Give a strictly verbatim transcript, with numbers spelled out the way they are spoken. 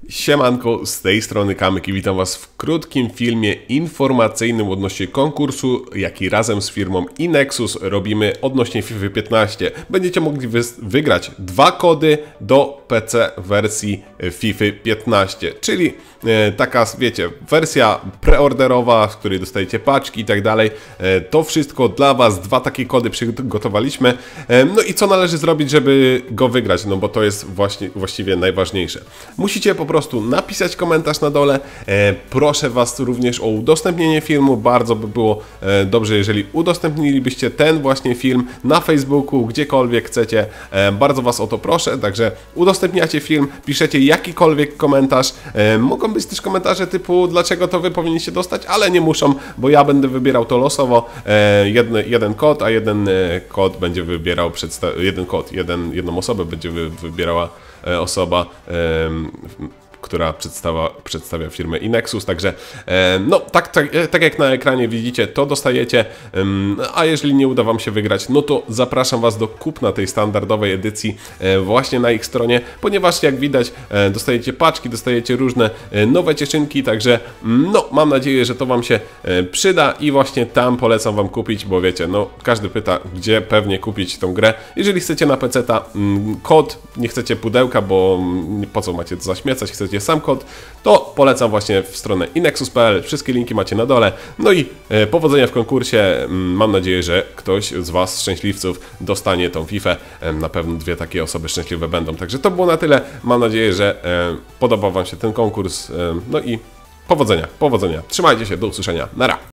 Siemanko, z tej strony Kamyk i witam Was w krótkim filmie informacyjnym odnośnie konkursu, jaki razem z firmą iNexus robimy odnośnie FIFA piętnaście. Będziecie mogli wy wygrać dwa kody do P C wersji FIFA piętnaście, czyli e, taka, wiecie, wersja preorderowa, w której dostajecie paczki i tak dalej. E, to wszystko dla Was, dwa takie kody przygotowaliśmy. E, no i co należy zrobić, żeby go wygrać, no bo to jest właśnie, właściwie najważniejsze. Musicie po prostu prostu napisać komentarz na dole. E, proszę Was również o udostępnienie filmu. Bardzo by było e, dobrze, jeżeli udostępnilibyście ten właśnie film na Facebooku, gdziekolwiek chcecie. E, bardzo Was o to proszę, także udostępniacie film, piszecie jakikolwiek komentarz. E, mogą być też komentarze typu, dlaczego to Wy powinniście dostać, ale nie muszą, bo ja będę wybierał to losowo. E, jedny, jeden kod, a jeden e, kod będzie wybierał, jeden kod, jeden, jedną osobę będzie wy, wybierała e, osoba, e, która przedstawia, przedstawia firmę iNexus, także e, no tak, tak, tak jak na ekranie widzicie, to dostajecie, um, a jeżeli nie uda Wam się wygrać, no to zapraszam Was do kupna tej standardowej edycji e, właśnie na ich stronie, ponieważ jak widać e, dostajecie paczki, dostajecie różne e, nowe cieszynki, także no mam nadzieję, że to Wam się e, przyda i właśnie tam polecam Wam kupić, bo wiecie, no każdy pyta, gdzie pewnie kupić tą grę. Jeżeli chcecie na peceta mm, kod, nie chcecie pudełka, bo mm, po co macie to zaśmiecać, chcecie sam kod, to polecam właśnie w stronę inexus kropka p l. Wszystkie linki macie na dole. No i e, powodzenia w konkursie. Mam nadzieję, że ktoś z Was, szczęśliwców, dostanie tą FIFA. E, na pewno dwie takie osoby szczęśliwe będą. Także to było na tyle. Mam nadzieję, że e, podobał Wam się ten konkurs. E, no i powodzenia, powodzenia. Trzymajcie się, do usłyszenia. Nara!